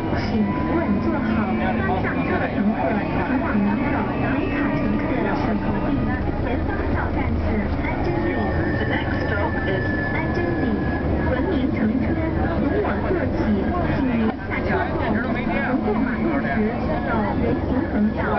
请扶稳坐好，刚上车的乘客请往门口，没卡乘客请投币。前方到站是安贞里，安贞里，文明乘车，从我坐起，请您下车后横过马路时需走人行横道。